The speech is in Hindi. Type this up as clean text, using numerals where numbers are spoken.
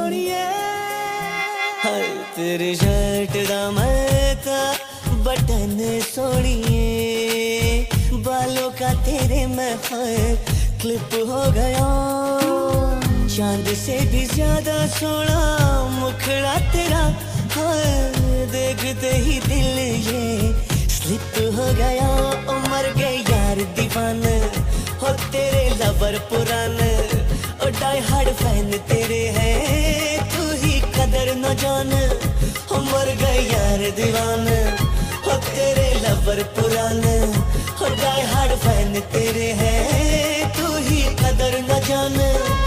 सोनिए। हाय तेरी शर्ट दा मैं था बटन सोनिए, बालों का तेरे मैं क्लिप हो गया। चांद से भी ज्यादा सोना मुखड़ा तेरा, देखते ही दिल ये स्लिप हो गया। ओ मर गए यार दीवाने, हो तेरे लवर पुराने, ओ डाई हार्ड फैन तेरे हैं, तू ही कदर न जान। हो मर गए यार दीवाने, हो तेरे लवर पुराने, हो डाई हार्ड फैन तेरे हैं, तू ही कदर न जान।